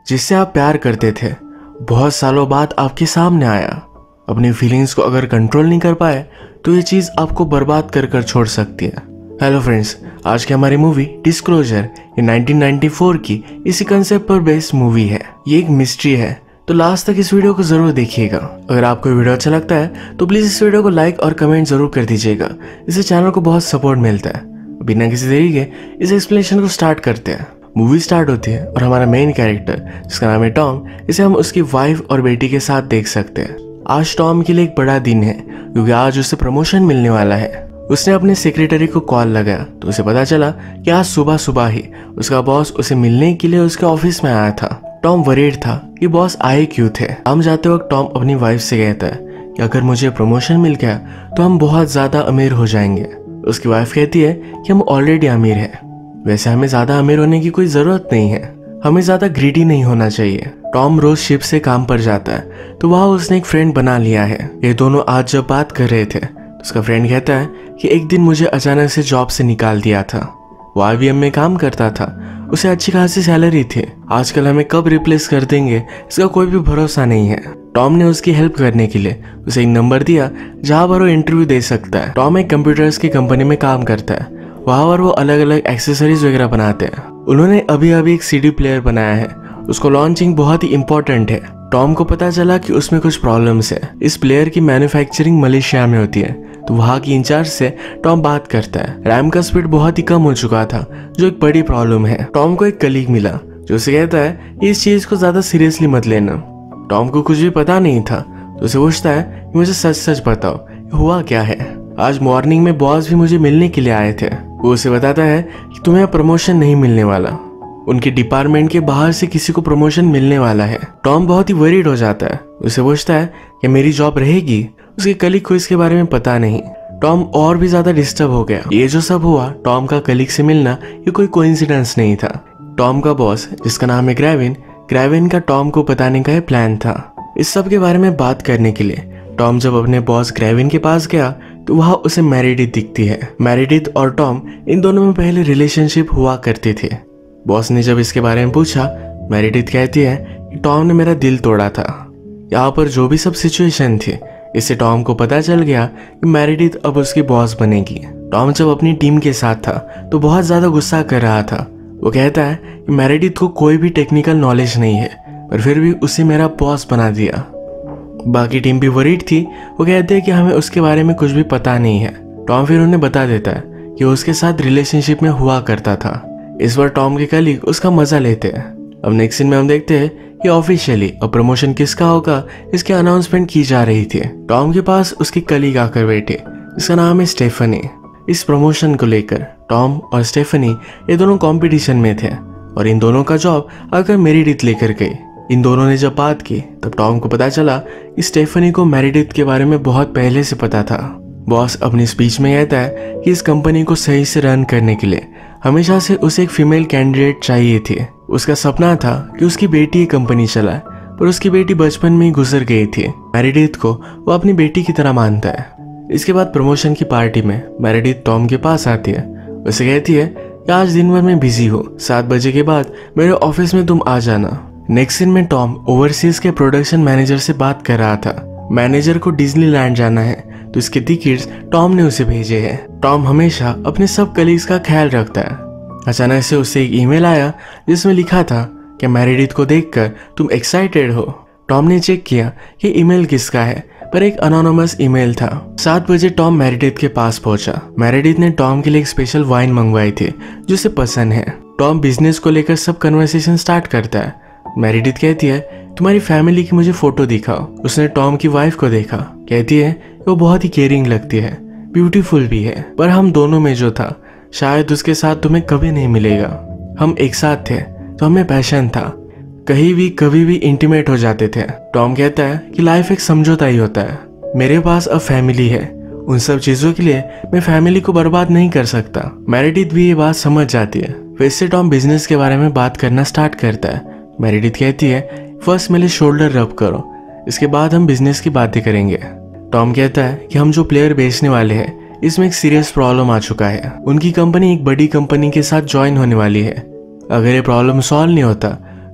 जिससे आप प्यार करते थे बहुत सालों बाद आपके सामने आया। अपनी फीलिंग्स को अगर कंट्रोल नहीं कर पाए तो ये चीज़ आपको बर्बाद कर कर छोड़ सकती है। हेलो फ्रेंड्स, आज की हमारी मूवी डिस्क्लोजर ये 1994 की इसी कंसेप्ट पर बेस्ड मूवी है। ये एक मिस्ट्री है, तो लास्ट तक इस वीडियो को जरूर देखिएगा। अगर आपको वीडियो अच्छा लगता है तो प्लीज इस वीडियो को लाइक और कमेंट जरूर कर दीजिएगा, इससे चैनल को बहुत सपोर्ट मिलता है। बिना किसी देरी के इस एक्सप्लेनेशन को स्टार्ट करते हैं। मूवी स्टार्ट होती है और हमारा मेन कैरेक्टर जिसका नाम है टॉम, इसे हम उसकी वाइफ और बेटी के साथ देख सकते हैं। आज टॉम के लिए एक बड़ा दिन है क्योंकि आज उसे प्रमोशन मिलने वाला है। उसने अपने सेक्रेटरी को कॉल लगाया तो उसे पता चला कि आज सुबह सुबह ही उसका बॉस उसे मिलने के लिए उसके ऑफिस में आया था। टॉम वरीड था कि बॉस आए क्यों थे। काम जाते वक्त टॉम अपनी वाइफ से कहता है कि अगर मुझे प्रमोशन मिल गया तो हम बहुत ज्यादा अमीर हो जाएंगे। उसकी वाइफ कहती है कि हम ऑलरेडी अमीर हैं। वैसे हमें ज्यादा अमीर होने की कोई जरूरत नहीं है, हमें ज्यादा ग्रीडी नहीं होना चाहिए। टॉम रोज शिप से काम पर जाता है तो वहाँ उसने एक फ्रेंड बना लिया है। ये दोनों आज जब बात कर रहे थे तो उसका फ्रेंड कहता है कि एक दिन मुझे अचानक से जॉब से निकाल दिया था। वो IBM में काम करता था, उसे अच्छी खासी सैलरी थी। आजकल हमें कब रिप्लेस कर देंगे इसका कोई भी भरोसा नहीं है। टॉम ने उसकी हेल्प करने के लिए उसे एक नंबर दिया जहाँ पर वो इंटरव्यू दे सकता है। टॉम एक कंप्यूटर्स की कंपनी में काम करता है, वहाँ पर वो अलग अलग एक्सेसरीज वगैरह बनाते हैं। उन्होंने अभी अभी एक CD प्लेयर बनाया है, उसको लॉन्चिंग बहुत ही इम्पोर्टेंट है। टॉम को पता चला कि उसमें कुछ प्रॉब्लम्स है। इस प्लेयर की मैन्युफैक्चरिंग मलेशिया में होती है, तो वहाँ की इंचार्ज से टॉम बात करता है। रैम का स्पीड बहुत ही कम हो चुका था जो एक बड़ी प्रॉब्लम है। टॉम को एक कलीग मिला जो उसे कहता है इस चीज को ज्यादा सीरियसली मत लेना। टॉम को कुछ भी पता नहीं था तो उसे पूछता है कि मुझे सच सच बताओ हुआ क्या है। आज मॉर्निंग में बॉस भी मुझे मिलने के लिए आए थे। वो उसे बताता है कि तुम्हें प्रमोशन नहीं मिलने वाला, उनके डिपार्टमेंट के बाहर से किसी को प्रमोशन मिलने वाला है। टॉम बहुत ही वरीड हो जाता है, उसे पूछता है कि मेरी जॉब रहेगी। उसके कलीग को इसके बारे में पता नहीं। टॉम और भी ज्यादा डिस्टर्ब हो गया। ये जो सब हुआ, टॉम का कलीग से मिलना, ये कोई कोइंसिडेंस नहीं था। टॉम का बॉस जिसका नाम है ग्रेविन का टॉम को बताने का प्लान था। इस सब के बारे में बात करने के लिए टॉम जब अपने बॉस ग्रेविन के पास गया तो वहाँ उसे मेरिडिथ दिखती है। मेरिडिथ और टॉम इन दोनों में पहले रिलेशनशिप हुआ करते थे। बॉस ने जब इसके बारे में पूछा, मेरिडिथ कहती है कि टॉम ने मेरा दिल तोड़ा था। यहाँ पर जो भी सब सिचुएशन थी, इससे टॉम को पता चल गया कि मेरिडिथ अब उसकी बॉस बनेगी। टॉम जब अपनी टीम के साथ था तो बहुत ज्यादा गुस्सा कर रहा था। वो कहता है कि मेरिडिथ को कोई भी टेक्निकल नॉलेज नहीं है, पर फिर भी उसे मेरा बॉस बना दिया। बाकी टीम भी वरीड थी। वो कहते हैं कि हमें उसके बारे में कुछ भी पता नहीं है। टॉम फिर उन्हें बता देता है कि उसके साथ रिलेशनशिप में हुआ करता था। इस बार टॉम के कलीग उसका मजा लेते हैं। अब नेक्स्ट सीन में हम देखते हैं कि ऑफिशियली अब प्रमोशन किसका होगा इसकी अनाउंसमेंट की जा रही थी। टॉम के पास उसकी कलीग आकर बैठे, इसका नाम है स्टेफनी। इस प्रमोशन को लेकर टॉम और स्टेफनी ये दोनों कंपटीशन में थे और इन दोनों का जॉब अगर मेरिडिथ लेकर गई। इन दोनों ने जब बात की तब टॉम को पता चला कि स्टेफनी को मेरिडिथ के बारे में बहुत पहले से पता था। बॉस अपनी स्पीच में कहता है कि इस कंपनी को सही से रन करने के लिए हमेशा से उसे एक फीमेल कैंडिडेट चाहिए थी। उसका सपना था कि उसकी बेटी ये कंपनी चलाए, पर उसकी बेटी बचपन में ही गुजर गई थी। मेरिडिथ को वो अपनी बेटी की तरह मानता है। इसके बाद प्रमोशन की पार्टी में मेरिडिथ टॉम के पास आती है। उसे कहती है कि आज दिन भर मैं बिजी हूँ, 7 बजे के बाद मेरे ऑफिस में तुम आ जाना। नेक्स्ट सीन में टॉम ओवरसीज के प्रोडक्शन मैनेजर से बात कर रहा था। मैनेजर को डिज्नीलैंड जाना है तो इसके टिकट्स टॉम ने उसे भेजे हैं। टॉम हमेशा अपने सब कलीग्स का ख्याल रखता है। अचानक से उसे एक ईमेल आया जिसमें लिखा था कि मेरिडिथ को देखकर तुम एक्साइटेड हो। टॉम ने चेक किया कि ईमेल किसका है, पर एक अनोनिमस ईमेल था। 7 बजे टॉम मेरिडिथ के पास पहुंचा। मेरिडिथ ने टॉम के लिए एक स्पेशल वाइन मंगवाई थी जो उसे पसंद है। टॉम बिजनेस को लेकर सब कन्वर्सेशन स्टार्ट करता है। मेरिडिथ कहती है तुम्हारी फैमिली की मुझे फोटो दिखाओ। उसने टॉम की वाइफ को देखा, कहती है वो बहुत ही केयरिंग लगती है, ब्यूटीफुल भी है, पर हम दोनों में जो था शायद उसके साथ तुम्हें कभी नहीं मिलेगा। हम एक साथ थे तो हमें पैशन था, कहीं भी कभी भी इंटीमेट हो जाते थे। टॉम कहता है कि लाइफ एक समझौता ही होता है। मेरे पास अब फैमिली है, उन सब चीजों के लिए मैं फैमिली को बर्बाद नहीं कर सकता। मेरिडिथ भी ये बात समझ जाती है। फिर से टॉम बिजनेस के बारे में बात करना स्टार्ट करता है। मेरिडिथ कहती है फर्स्ट मेरे शोल्डर रब करो, इसके बाद हम बिजनेस की बातें करेंगे। टॉम कहता है कि हम जो प्लेयर बेचने वाले हैं इसमें एक सीरियस प्रॉब्लम आ चुका है। उनकी कंपनी एक बड़ी कंपनी के साथ ज्वाइन होने वाली है। अगर ये प्रॉब्लम सॉल्व नहीं होता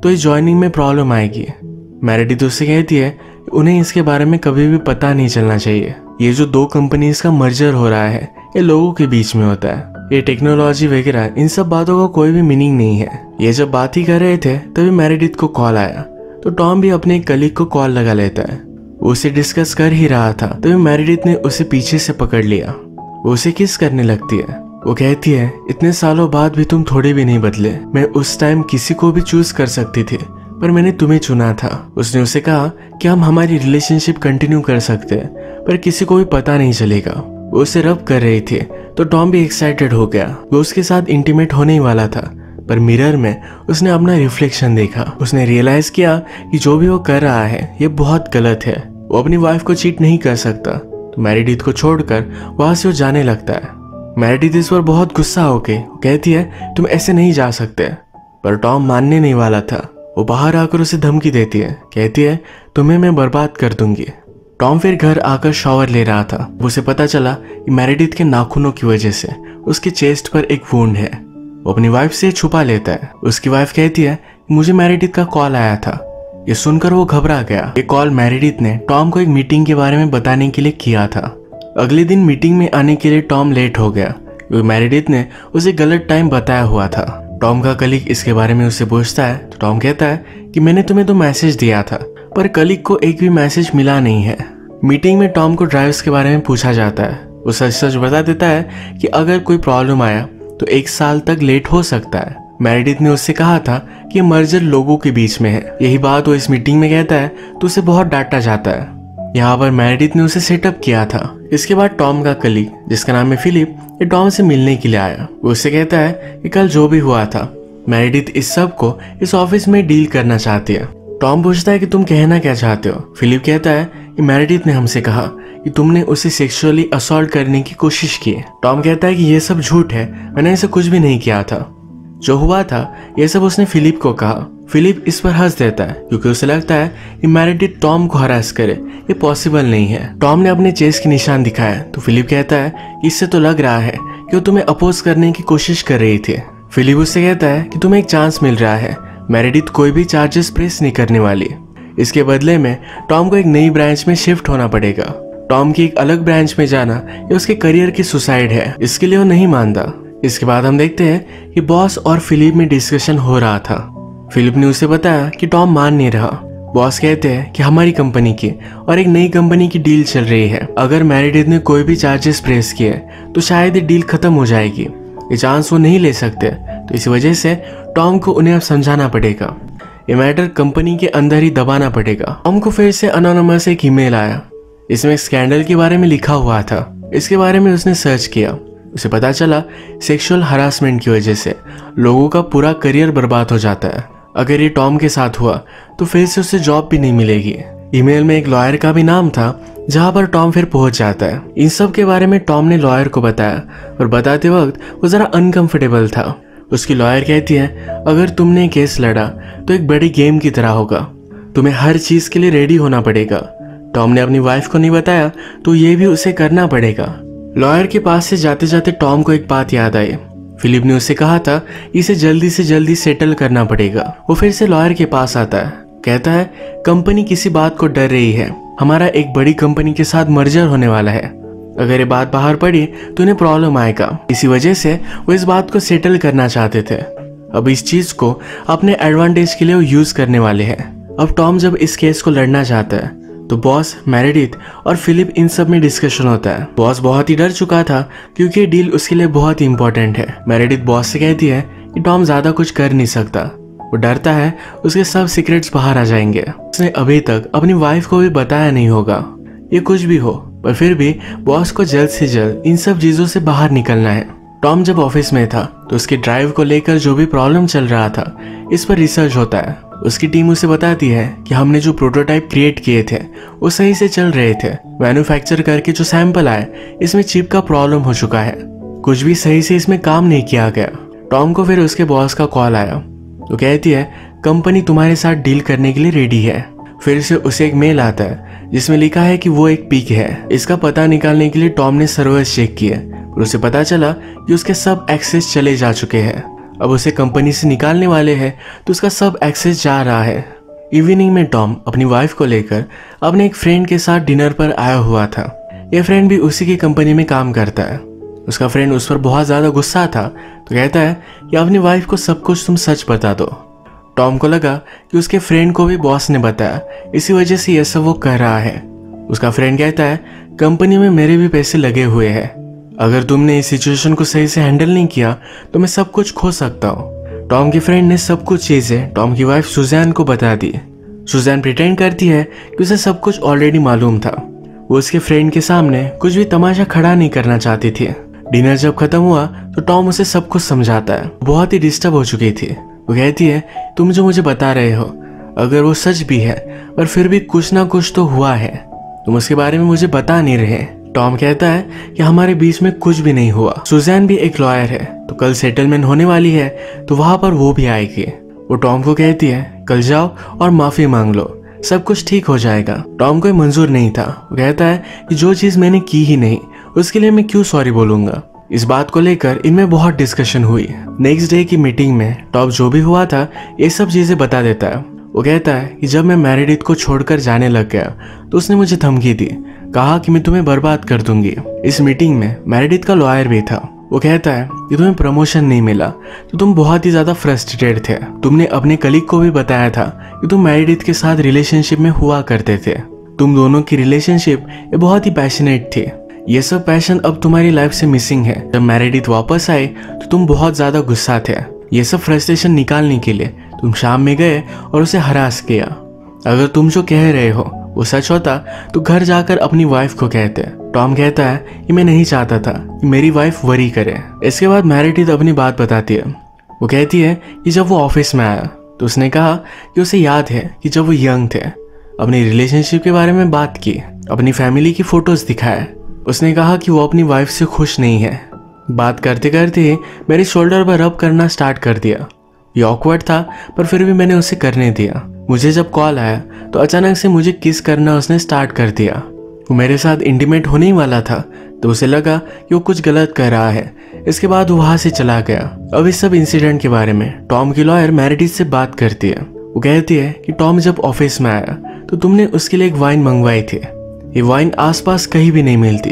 तो इस ज्वाइनिंग में प्रॉब्लम आएगी। मेरेडिथ उससे कहती है उन्हें इसके बारे में कभी भी पता नहीं चलना चाहिए। ये जो दो कंपनीज का मर्जर हो रहा है ये लोगों के बीच में होता है, ये टेक्नोलॉजी वगैरह इन सब बातों का कोई भी मीनिंग नहीं है। ये जब बात ही कर रहे थे तभी मेरेडिथ को कॉल आया, तो टॉम भी अपने एक कलीग को कॉल लगा लेता है। वो उसे डिस्कस कर ही रहा था तभी मेरेडिथ ने उसे पीछे से पकड़ लिया। वो उसे किस करने लगती है। वो कहती है इतने सालों बाद भी तुम थोड़े भी नहीं बदले। मैं उस टाइम किसी को भी चूज कर सकती थी पर मैंने तुम्हें चुना था। उसने उसे कहा कि हम हमारी रिलेशनशिप कंटिन्यू कर सकते हैं पर किसी को भी पता नहीं चलेगा। वो उसे रब कर रही थी तो टॉम भी एक्साइटेड हो गया। वो उसके साथ इंटीमेट होने ही वाला था पर मिरर में उसने अपना रिफ्लेक्शन देखा। उसने रियलाइज किया कि जो भी वो कर रहा है ये बहुत गलत है। वो अपनी वाइफ को चीट नहीं कर सकता, तो मेरेडिथ को छोड़कर वहां से वो जाने लगता है। मेरेडिथ इस पर बहुत गुस्सा होके कहती है तुम ऐसे नहीं जा सकते, पर टॉम मानने नहीं वाला था। वो बाहर आकर उसे धमकी देती है, कहती है तुम्हें मैं बर्बाद कर दूंगी। टॉम फिर घर आकर शावर ले रहा था। उसे पता चला कि मेरेडिथ के नाखूनों की वजह से उसके चेस्ट पर एक वुंड है। वो अपनी वाइफ से छुपा लेता है। उसकी वाइफ कहती है मुझे मेरेडिथ का कॉल आया था। ये सुनकर वो घबरा गया। ये कॉल मेरेडिथ ने टॉम को एक मीटिंग के बारे में बताने के लिए किया था। अगले दिन मीटिंग में आने के लिए टॉम लेट हो गया क्योंकि मेरेडिथ ने उसे गलत टाइम बताया हुआ था। टॉम का कलीग इसके बारे में उससे पूछता है तो टॉम कहता है कि मैंने तुम्हें तो मैसेज दिया था पर कलीग को एक भी मैसेज मिला नहीं है। मीटिंग में टॉम को ड्राइव्स के बारे में पूछा जाता है। वो सच सच बता देता है कि अगर कोई प्रॉब्लम आया तो 1 साल तक लेट हो सकता है। मेरेडिथ ने उससे कहा था कि मर्जर लोगों के बीच में है। यही बात वो इस मीटिंग में कहता है तो उसे बहुत डांटा जाता है। यहाँ पर मेरेडिथ ने उसे सेटअप किया था। इसके बाद टॉम का कलीग जिसका नाम है फिलिप ये टॉम से मिलने के लिए आया। वो उससे कहता है कि कल जो भी हुआ था मेरेडिथ इस सब को इस ऑफिस में डील करना चाहती है। टॉम पूछता है कि तुम कहना क्या चाहते हो। फिलिप कहता है कि मेरेडिथ ने हमसे कहा कि तुमने उसे सेक्सुअली असॉल्ट करने की कोशिश की। टॉम कहता है कि ये सब झूठ है, मैंने ऐसा कुछ भी नहीं किया था। जो हुआ था ये सब उसने फिलिप को कहा। फिलिप इस पर हंस देता है क्योंकि उसे लगता है कि मेरेडिथ टॉम को हरास करे ये पॉसिबल नहीं है। टॉम ने अपने चेस्ट के निशान दिखाया तो फिलिप कहता है कि इससे तो लग रहा है कि वो तुम्हें अपोज करने की कोशिश कर रही थी। फिलिप उससे कहता है कि तुम्हें एक चांस मिल रहा है, मेरेडिथ कोई भी चार्जेस प्रेस नहीं करने वाली। इसके बदले में टॉम को एक नई ब्रांच में शिफ्ट होना पड़ेगा। टॉम की एक अलग ब्रांच में जाना ये उसके करियर की सुसाइड है, इसके लिए वो नहीं मानता। इसके बाद हम देखते हैं कि बॉस और फिलिप में डिस्कशन हो रहा था। फिलिप ने उसे बताया कि टॉम मान नहीं रहा। बॉस कहते हैं कि हमारी कंपनी की और एक नई कंपनी की डील चल रही है। अगर मेरेडिथ ने कोई भी चार्जेस प्रेस किए तो शायद ये डील खत्म हो जाएगी। ये चांस वो नहीं ले सकते, तो इस वजह से टॉम को उन्हें अब समझाना पड़ेगा। ये मैटर कंपनी के अंदर ही दबाना पड़ेगा। टॉम को फिर से अनोनिमस एक ईमेल आया। इसमें स्कैंडल के बारे में लिखा हुआ था। इसके बारे में उसने सर्च किया। उसे पता चला सेक्सुअल हरासमेंट की वजह से लोगों का पूरा करियर बर्बाद हो जाता है। अगर ये टॉम के साथ हुआ तो फिर से उसे जॉब भी नहीं मिलेगी। ईमेल में एक लॉयर का भी नाम था जहां पर टॉम फिर पहुंच जाता है। इन सब के बारे में टॉम ने लॉयर को बताया और बताते वक्त वो जरा अनकंफर्टेबल था। उसकी लॉयर कहती है अगर तुमने केस लड़ा तो एक बड़ी गेम की तरह होगा, तुम्हें हर चीज के लिए रेडी होना पड़ेगा। टॉम ने अपनी वाइफ को नहीं बताया तो ये भी उसे करना पड़ेगा। लॉयर के पास से जाते जाते टॉम को एक बात याद आई। फिलिप ने उससे कहा था इसे जल्दी से जल्दी सेटल करना पड़ेगा। वो फिर से लॉयर के पास आता है, कहता है कंपनी किसी बात को डर रही है, हमारा एक बड़ी कंपनी के साथ मर्जर होने वाला है। अगर ये बात बाहर पड़ी तो उन्हें प्रॉब्लम आएगा। इसी वजह से वो इस बात को सेटल करना चाहते थे। अब इस चीज को अपने एडवांटेज के लिए वो यूज करने वाले हैं। अब टॉम जब इस केस को लड़ना चाहता है तो बॉस, मेरेडिथ और फिलिप इन सब में डिस्कशन होता है। बॉस बहुत ही डर चुका था क्योंकि ये डील उसके लिए बहुत ही इंपॉर्टेंट है। मेरेडिथ बॉस से कहती है कि टॉम ज्यादा कुछ कर नहीं सकता। वो डरता है उसके सब सीक्रेट्स बाहर आ जाएंगे। उसने अभी तक अपनी वाइफ को भी बताया नहीं होगा। ये कुछ भी हो पर फिर भी बॉस को जल्द से जल्द इन सब चीजों से बाहर निकलना है। टॉम जब ऑफिस में था तो उसकी ड्राइव को लेकर जो भी प्रॉब्लम चल रहा था इस पर रिसर्च होता है। उसकी टीम उसे बताती है कि हमने जो प्रोटोटाइप क्रिएट किए थे वो सही से चल रहे थे। मैन्युफैक्चर करके जो सैंपल आए इसमें चिप का प्रॉब्लम हो चुका है, कुछ भी सही से इसमें काम नहीं किया गया। टॉम को फिर उसके बॉस का कॉल आया तो कहती है कंपनी तुम्हारे साथ डील करने के लिए रेडी है। फिर से उसे एक मेल आता है जिसमें लिखा है कि वो एक पीक है। इसका पता निकालने के लिए टॉम ने सर्वर्स चेक किए और उसे पता चला कि उसके सब एक्सेस चले जा चुके हैं। अब उसे कंपनी से निकालने वाले हैं तो उसका सब एक्सेस जा रहा है। इवनिंग में टॉम अपनी वाइफ को लेकर अपने एक फ्रेंड के साथ डिनर पर आया हुआ था। यह फ्रेंड भी उसी की कंपनी में काम करता है। उसका फ्रेंड उस पर बहुत ज़्यादा गुस्सा था तो कहता है कि अपनी वाइफ को सब कुछ तुम सच बता दो। टॉम को लगा कि उसके फ्रेंड को भी बॉस ने बताया, इसी वजह से यह सब वो कर रहा है। उसका फ्रेंड कहता है कंपनी में मेरे भी पैसे लगे हुए हैं, अगर तुमने इस सिचुएशन को सही से हैंडल नहीं किया तो मैं सब कुछ खो सकता हूँ। टॉम के फ्रेंड ने सब कुछ चीज़ें टॉम की वाइफ सुजैन को बता दी। सुजैन प्रिटेंड करती है कि उसे सब कुछ ऑलरेडी मालूम था। वो उसके फ्रेंड के सामने कुछ भी तमाशा खड़ा नहीं करना चाहती थी। डिनर जब खत्म हुआ तो टॉम उसे सब कुछ समझाता है। बहुत ही डिस्टर्ब हो चुकी थी। वो कहती है तुम जो मुझे बता रहे हो अगर वो सच भी है पर फिर भी कुछ ना कुछ तो हुआ है, तुम उसके बारे में मुझे बता नहीं रहे। टॉम कहता है कि हमारे बीच में कुछ भी नहीं हुआ। सुजैन भी एक लॉयर है तो कल सेटलमेंट होने वाली है तो वहां पर वो भी आएगी। वो टॉम को कहती है कल जाओ और माफी मांग लो, सब कुछ ठीक हो जाएगा। टॉम को मंजूर नहीं था। वो कहता है कि जो चीज मैंने की ही नहीं उसके लिए मैं क्यों सॉरी बोलूंगा। इस बात को लेकर इनमें बहुत डिस्कशन हुई। नेक्स्ट डे की मीटिंग में टॉम जो भी हुआ था ये सब चीजें बता देता है। वो कहता है कि जब मैं मैरिडिथ को छोड़कर जाने लग गया तो उसने मुझे धमकी दी, कहा कि मैं तुम्हें बर्बाद कर दूंगी। इस मीटिंग में मैरिडिथ का लॉयर भी था। वो कहता है कि तुम्हें प्रमोशन नहीं मिला तो तुम बहुत ही ज्यादा फ्रस्ट्रेटेड थे। तुमने अपने कलीग को भी बताया था कि तुम मैरिडिथ के साथ रिलेशनशिप में हुआ करते थे। तुम दोनों की रिलेशनशिप ये बहुत ही पैशनेट थी। ये सब पैशन अब तुम्हारी लाइफ से मिसिंग है। जब मैरिडिथ वापस आए तो तुम बहुत ज्यादा गुस्सा थे। ये सब फ्रस्ट्रेशन निकालने के लिए तुम शाम में गए और उसे हरास किया। अगर तुम जो कह रहे हो वो सच होता तो घर जाकर अपनी वाइफ को कहते। टॉम कहता है कि मैं नहीं चाहता था कि मेरी वाइफ वरी करे। इसके बाद मैरिडिथ अपनी बात बताती है। वो कहती है कि जब वो ऑफिस में आया तो उसने कहा कि उसे याद है कि जब वो यंग थे अपनी रिलेशनशिप के बारे में बात की, अपनी फैमिली की फोटोज दिखाए। उसने कहा कि वो अपनी वाइफ से खुश नहीं है। बात करते करते ही मेरे शोल्डर पर रब करना स्टार्ट कर दिया। ये ऑकवर्ड था पर फिर भी मैंने उसे करने दिया। मुझे जब कॉल आया तो अचानक से मुझे किस करना उसने स्टार्ट कर दिया। वो मेरे साथ इंटीमेट होने ही वाला था तो उसे लगा कि वो कुछ गलत कर रहा है। इसके बाद वो वहां से चला गया। अब इस सब इंसिडेंट के बारे में टॉम की लॉयर मैरिडिथ से बात करती है। वो कहती है कि टॉम जब ऑफिस में आया तो तुमने उसके लिए एक वाइन मंगवाई थी। ये वाइन आसपास कहीं भी नहीं मिलती।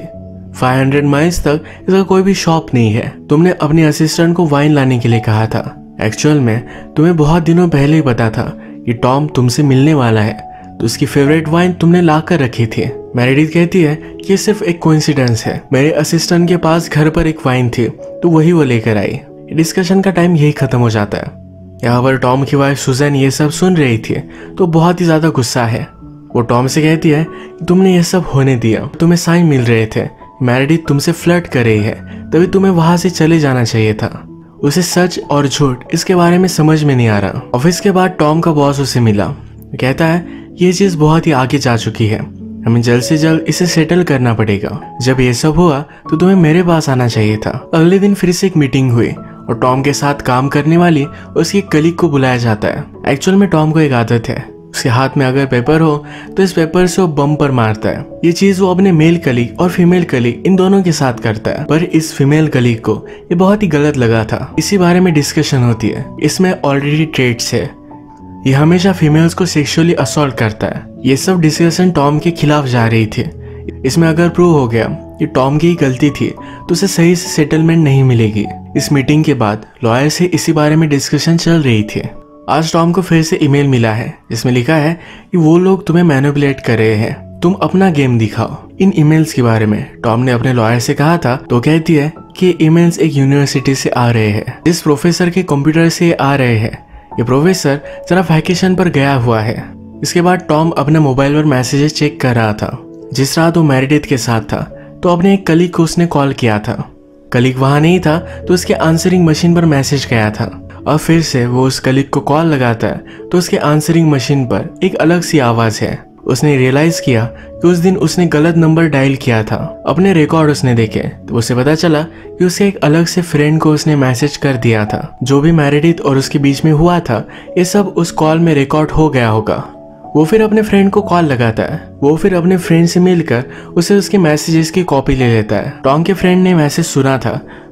500 माइल्स तक इसका कोई भी शॉप नहीं है। तुमने अपने असिस्टेंट को वाइन लाने के लिए कहा था। एक्चुअल में तुम्हें बहुत दिनों पहले ही पता था कि टॉम तुमसे मिलने वाला है तो उसकी फेवरेट वाइन तुमने ला कर रखी थी। मैरिडिथ कहती है कि सिर्फ एक कोइंसिडेंस है। मेरे असिस्टेंट के पास घर पर एक वाइन थी तो वही वो लेकर आई। डिस्कशन का टाइम यही खत्म हो जाता है। यहाँ पर टॉम की वाइफ सुजैन ये सब सुन रही थी तो बहुत ही ज्यादा गुस्सा है। वो टॉम से कहती है कि तुमने ये सब होने दिया, तुम्हें साइन मिल रहे थे, मैरिडिथ तुमसे फ्लर्ट कर रही है, तभी तुम्हें वहां से चले जाना चाहिए था। उसे सच और झूठ इसके बारे में समझ में नहीं आ रहा। ऑफिस के बाद टॉम का बॉस उसे मिला। कहता है ये चीज बहुत ही आगे जा चुकी है, हमें जल्द से जल्द इसे सेटल करना पड़ेगा। जब ये सब हुआ तो तुम्हें मेरे पास आना चाहिए था। अगले दिन फिर से एक मीटिंग हुई और टॉम के साथ काम करने वाली उसकी कलीग को बुलाया जाता है। एक्चुअल में टॉम को एक आदत है, उसके हाथ में अगर पेपर हो तो इस पेपर से वो बम पर मारता है। ये चीज वो अपने मेल कलीग और फीमेल कलीग इन दोनों के साथ करता है। पर इस फीमेल कलीग को ये बहुत ही गलत लगा था। इसी बारे में डिस्कशन होती है। इसमें ऑलरेडी ट्रेट्स है, ये हमेशा फीमेल्स को सेक्सुअली असॉल्ट करता है। ये सब डिस्कशन टॉम के खिलाफ जा रही थी। इसमें अगर प्रूव हो गया कि टॉम की ही गलती थी तो उसे सही से सेटलमेंट नहीं मिलेगी। इस मीटिंग के बाद लॉयर से इसी बारे में डिस्कशन चल रही थी। आज टॉम को फिर से ईमेल मिला है जिसमें लिखा है कि वो लोग तुम्हें मैनिपुलेट कर रहे हैं, तुम अपना गेम दिखाओ। इन ईमेल्स के बारे में टॉम ने अपने लॉयर से कहा था तो कहती है कि ईमेल्स एक यूनिवर्सिटी से आ रहे हैं, जिस प्रोफेसर के कंप्यूटर से आ रहे हैं। ये प्रोफेसर जरा वैकेशन पर गया हुआ है। इसके बाद टॉम अपने मोबाइल पर मैसेजेस चेक कर रहा था। जिस रात वो मैरिडिथ के साथ था तो अपने एक कलीग को उसने कॉल किया था। कलीग वहां नहीं था तो उसके आंसरिंग मशीन पर मैसेज गया था। और फिर से वो उस कलीग को कॉल लगाता है तो उसके आंसरिंग मशीन पर एक अलग सी आवाज है। उसने रियलाइज किया कि उस दिन उसने गलत नंबर डायल किया था। अपने रिकॉर्ड उसने देखे तो उसे पता चला कि उसके एक अलग से फ्रेंड को उसने मैसेज कर दिया था। जो भी मैरिडिथ और उसके बीच में हुआ था ये सब उस कॉल में रिकॉर्ड हो गया होगा। वो फिर अपने फ्रेंड को कॉल लगाता है। वो फिर अपने फ्रेंड से मिलकर उसे उसके मैसेजेस की कॉपी ले लेता है। टॉम के फ्रेंड ने मैसेज सुना था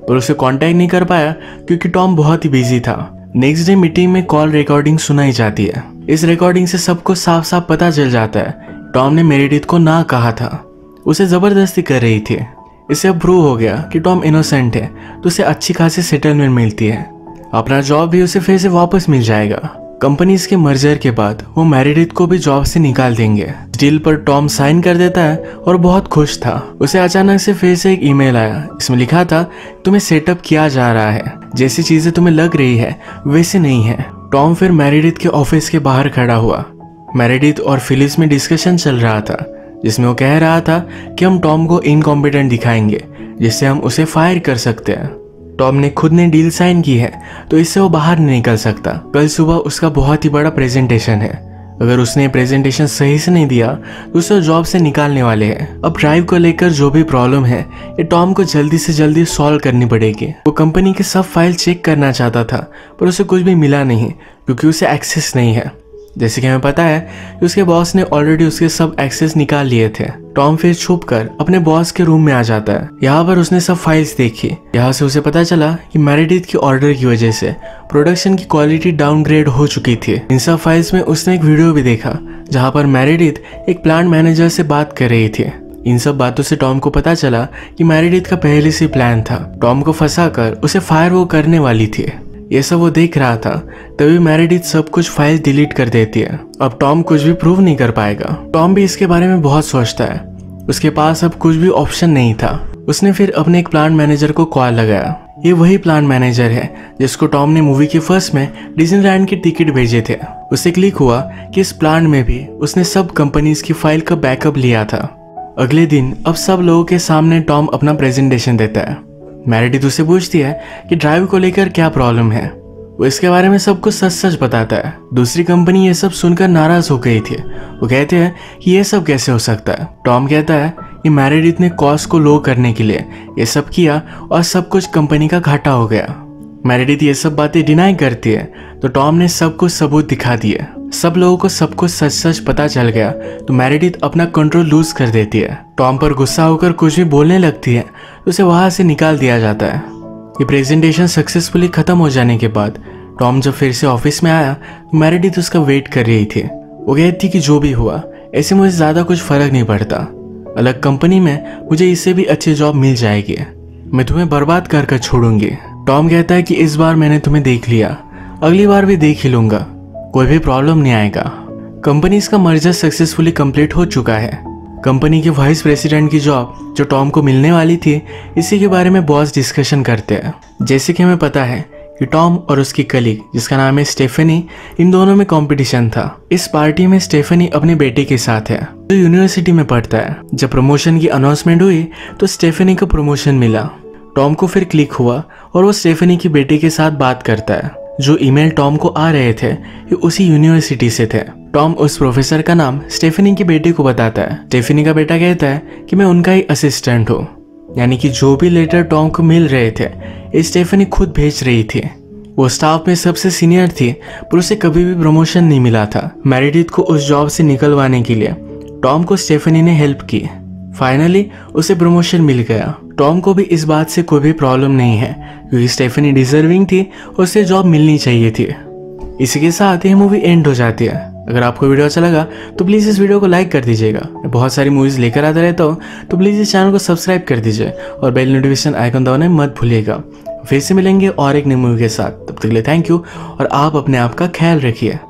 पर उसे कांटेक्ट नहीं कर पाया क्योंकि टॉम बहुत ही बिजी था। नेक्स्ट डे मीटिंग में कॉल रिकॉर्डिंग सुनाई जाती है। इस रिकॉर्डिंग से सबको साफ साफ पता चल जाता है टॉम ने मेरेडिथ को ना कहा था, उसे जबरदस्ती कर रही थी। इससे अब प्रूव हो गया कि टॉम इनोसेंट है, तो उसे अच्छी खासी सेटलमेंट मिलती है। अपना जॉब भी उसे फिर से वापस मिल जाएगा। कंपनीज के मर्जर के बाद वो मेरेडिथ को भी जॉब से निकाल देंगे। डील पर टॉम साइन कर देता है और बहुत खुश था। उसे अचानक से फिर से एक ईमेल आया। इसमें लिखा था तुम्हें सेटअप किया जा रहा है, जैसी चीजें तुम्हें लग रही है वैसे नहीं है। टॉम फिर मेरेडिथ के ऑफिस के बाहर खड़ा हुआ। मेरेडिथ और फिलिस में डिस्कशन चल रहा था, जिसमें वो कह रहा था कि हम टॉम को इनकॉम्पिटेंट दिखाएंगे जिससे हम उसे फायर कर सकते हैं। टॉम ने खुद ने डील साइन की है तो इससे वो बाहर नहीं निकल सकता। कल सुबह उसका बहुत ही बड़ा प्रेजेंटेशन है। अगर उसने प्रेजेंटेशन सही से नहीं दिया तो उसे जॉब से निकालने वाले हैं। अब ड्राइव को लेकर जो भी प्रॉब्लम है ये टॉम को जल्दी से जल्दी सॉल्व करनी पड़ेगी। वो कंपनी के सब फाइल चेक करना चाहता था पर उसे कुछ भी मिला नहीं क्योंकि उसे एक्सेस नहीं है। जैसे कि हमें पता है कि उसके बॉस ने ऑलरेडी उसके सब एक्सेस निकाल लिए थे। टॉम फिर छुपकर अपने बॉस के रूम में आ जाता है। यहाँ पर उसने सब फाइल्स देखी। यहाँ से उसे पता चला कि मेरेडिथ के ऑर्डर की वजह से प्रोडक्शन की क्वालिटी डाउनग्रेड हो चुकी थी। इन सब फाइल्स में उसने एक वीडियो भी देखा जहाँ पर मेरेडिथ एक प्लांट मैनेजर से बात कर रही थी। इन सब बातों से टॉम को पता चला कि मेरेडिथ का पहले से प्लान था। टॉम को फंसाकर उसे फायर वो करने वाली थी। ये सब वो देख रहा था, तभी मेरेडिथ सब कुछ फाइल डिलीट कर देती है। अब टॉम कुछ भी प्रूव नहीं कर पाएगा। टॉम भी इसके बारे में बहुत सोचता है। उसके पास अब कुछ भी ऑप्शन नहीं था। उसने फिर अपने एक प्लांट मैनेजर को कॉल लगाया। ये वही प्लांट मैनेजर है जिसको टॉम ने मूवी के फर्स्ट में डिज्नीलैंड के टिकट भेजे थे। उसे क्लिक हुआ कि इस प्लांट में भी उसने सब कंपनीज की फाइल का बैकअप लिया था। अगले दिन अब सब लोगों के सामने टॉम अपना प्रेजेंटेशन देता है। मेरेडिथ उसे पूछती है कि ड्राइव को लेकर क्या प्रॉब्लम है। वो इसके बारे में सब कुछ सच सच बताता है। दूसरी कंपनी ये सब सुनकर नाराज हो गई थी। वो कहते हैं कि ये सब कैसे हो सकता है। टॉम कहता है कि मेरेडिथ ने कॉस्ट को लो करने के लिए ये सब किया और सब कुछ कंपनी का घाटा हो गया। मेरेडिथ ये सब बातें डिनाई करती है तो टॉम ने सब कुछ सबूत दिखा दिए। सब लोगों को सब कुछ सच सच पता चल गया तो मेरेडिथ अपना कंट्रोल लूज कर देती है। टॉम पर गुस्सा होकर कुछ भी बोलने लगती है तो उसे वहां से निकाल दिया जाता है। ये प्रेजेंटेशन सक्सेसफुली खत्म हो जाने के बाद टॉम जब फिर से ऑफिस में आया तो मेरेडिथ उसका वेट कर रही थी। वो कहती कि जो भी हुआ ऐसे मुझे ज्यादा कुछ फर्क नहीं पड़ता। अलग कंपनी में मुझे इससे भी अच्छी जॉब मिल जाएगी। मैं तुम्हें बर्बाद कर कर छोड़ूंगी। टॉम कहता है कि इस बार मैंने तुम्हें देख लिया, अगली बार भी देख ही लूंगा, कोई भी प्रॉब्लम नहीं आएगा। कंपनीज का मर्जर सक्सेसफुली कंप्लीट हो चुका है। कंपनी के वाइस प्रेसिडेंट की जॉब जो टॉम को मिलने वाली थी, इसी के बारे में बॉस डिस्कशन करते हैं। जैसे कि हमें पता है कि टॉम और उसकी कलीग जिसका नाम है स्टेफनी, इन दोनों में कंपटीशन था। इस पार्टी में स्टेफनी अपने बेटे के साथ है जो यूनिवर्सिटी में पढ़ता है। जब प्रमोशन की अनाउंसमेंट हुई तो स्टेफनी को प्रमोशन मिला। टॉम को फिर क्लिक हुआ और वो स्टेफनी की बेटे के साथ बात करता है। जो ईमेल टॉम को आ रहे थे ये उसी यूनिवर्सिटी से थे। टॉम उस प्रोफेसर का नाम स्टेफनी के बेटे को बताता है। स्टेफनी का बेटा कहता है कि मैं उनका ही असिस्टेंट हूँ, यानी कि जो भी लेटर टॉम को मिल रहे थे ये स्टेफनी खुद भेज रही थी। वो स्टाफ में सबसे सीनियर थी पर उसे कभी भी प्रमोशन नहीं मिला था। मेरेडिथ को उस जॉब से निकलवाने के लिए टॉम को स्टेफनी ने हेल्प की। फाइनली उसे प्रमोशन मिल गया। टॉम को भी इस बात से कोई भी प्रॉब्लम नहीं है क्योंकि स्टेफनी डिजर्विंग थी और उसे जॉब मिलनी चाहिए थी। इसी के साथ ये मूवी एंड हो जाती है। अगर आपको वीडियो अच्छा लगा तो प्लीज़ इस वीडियो को लाइक कर दीजिएगा। मैं बहुत सारी मूवीज़ लेकर आता रहता हूँ तो प्लीज़ इस चैनल को सब्सक्राइब कर दीजिए और बेल नोटिफिकेशन आइकन दबाना मत भूलिएगा। फिर से मिलेंगे और एक नई मूवी के साथ। तब तक के लिए थैंक यू और आप अपने आप का ख्याल रखिए।